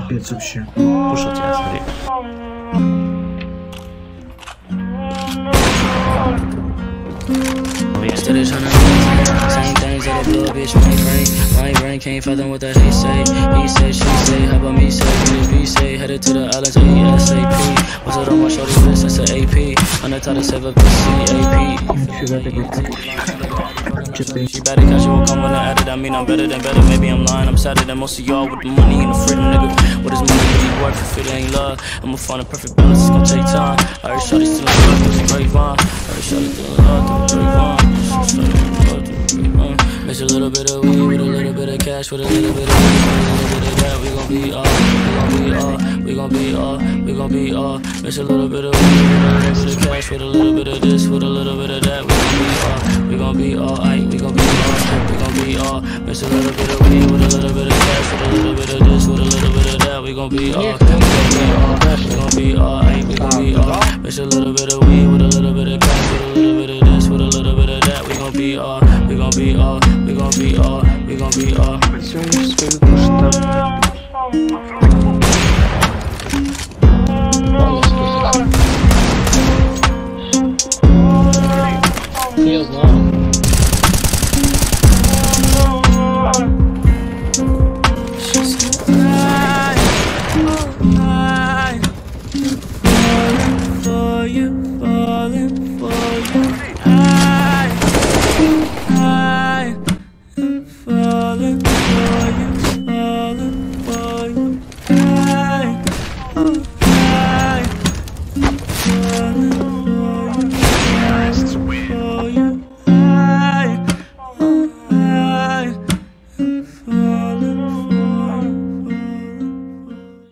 Капец вообще. Кушал тебя, смотри. Same things that blow a bitch, my brain can't fathom what the hate say. He say, she say, how about me say, B say, headed to the islands ASAP. What's it on my shoulder list, that's an AP. On the top to save up the CAP. She better cause she won't come when I added. I mean I'm better than better, maybe I'm lying. I'm sadder than most of y'all with the money and the freedom, nigga. What is money really worth if it ain't love? I'ma find a perfect balance, it's gonna take time. I heard shawty still in love through the grapevine. I heard shawty still in love through the grapevine. Mix a little bit of weed with a little bit of cash, with a little bit of this, with a little bit of that. We gon' be all, we gon' be all, we gon' be all, we gon' be all. Mix a little bit of weed with a little bit of cash, with a little bit of this, with a little bit of that. We gon' be all, we gon' be all, we gon' be all. Mix a little bit of weed with a little bit of cash, with a little bit of this, with a little bit of that. We gon' be all, we gon' be all, we gon' be all, we gon' be all. Mix a little bit of weed with a little bit of cash.